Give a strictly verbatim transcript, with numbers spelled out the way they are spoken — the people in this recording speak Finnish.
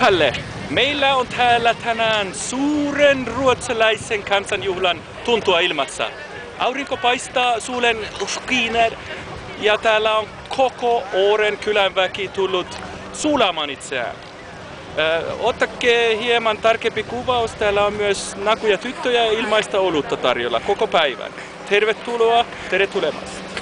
Palle, meillä on täällä tänään suuren ruotsalaisen kansanjuhlan tuntua ilmassa. Aurinko paistaa, suulen skiner ja täällä on koko Åren kylän väki tullut sulamaan itseään. Ö, ottakaa hieman tarkempi kuvaus. Täällä on myös nakuja tyttöjä ja ilmaista olutta tarjolla koko päivän. Tervetuloa, tere tulemasta.